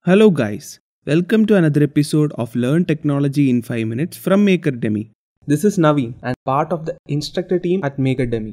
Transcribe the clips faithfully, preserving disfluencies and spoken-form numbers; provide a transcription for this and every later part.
Hello guys, welcome to another episode of Learn Technology in five minutes from MakerDemi. This is Naveen and part of the instructor team at MakerDemi.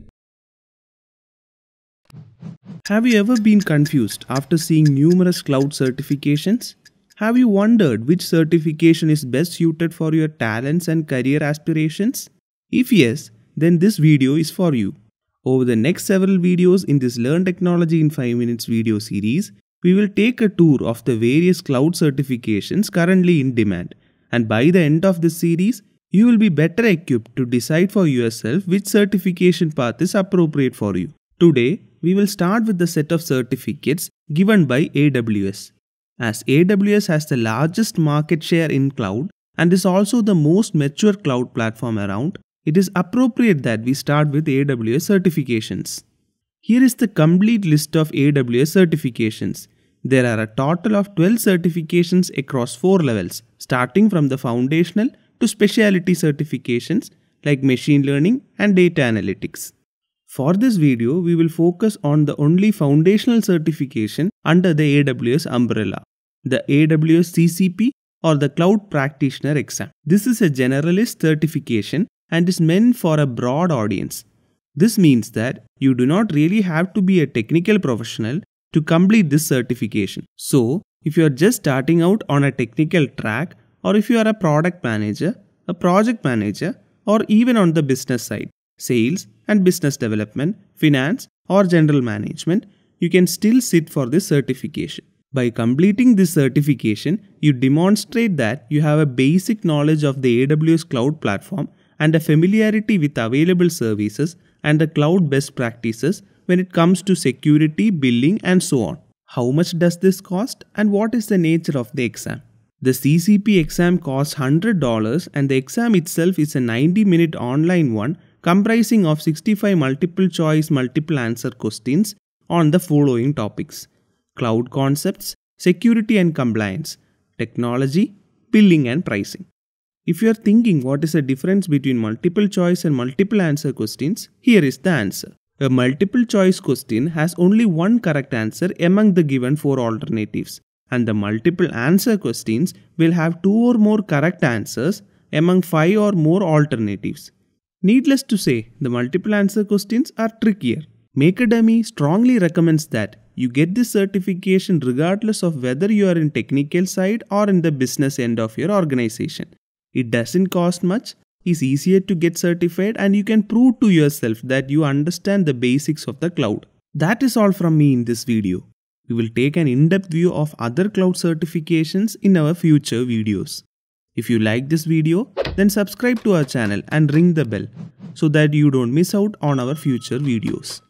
Have you ever been confused after seeing numerous cloud certifications? Have you wondered which certification is best suited for your talents and career aspirations? If yes, then this video is for you. Over the next several videos in this Learn Technology in five minutes video series, we will take a tour of the various cloud certifications currently in demand, and by the end of this series, you will be better equipped to decide for yourself which certification path is appropriate for you. Today, we will start with the set of certificates given by A W S. As A W S has the largest market share in cloud and is also the most mature cloud platform around, it is appropriate that we start with A W S certifications. Here is the complete list of A W S certifications. There are a total of twelve certifications across four levels, starting from the foundational to specialty certifications like machine learning and data analytics. For this video, we will focus on the only foundational certification under the A W S umbrella, the A W S C C P or the Cloud Practitioner exam. This is a generalist certification and is meant for a broad audience. This means that you do not really have to be a technical professional to complete this certification. So, if you are just starting out on a technical track, or if you are a product manager, a project manager, or even on the business side, sales and business development, finance, or general management, you can still sit for this certification. By completing this certification, you demonstrate that you have a basic knowledge of the A W S cloud platform and a familiarity with available services and the cloud best practices when it comes to security, billing, and so on. How much does this cost and what is the nature of the exam? The C C P exam costs one hundred dollars and the exam itself is a ninety minute online one comprising of sixty-five multiple choice multiple answer questions on the following topics: cloud concepts, security and compliance, technology, billing and pricing. If you are thinking what is the difference between multiple choice and multiple answer questions, here is the answer. A multiple choice question has only one correct answer among the given four alternatives, and the multiple answer questions will have two or more correct answers among five or more alternatives. Needless to say, the multiple answer questions are trickier. MakerDemi strongly recommends that you get this certification regardless of whether you are in technical side or in the business end of your organization. It doesn't cost much, is easier to get certified, and you can prove to yourself that you understand the basics of the cloud. That is all from me in this video. We will take an in-depth view of other cloud certifications in our future videos. If you like this video, then subscribe to our channel and ring the bell so that you don't miss out on our future videos.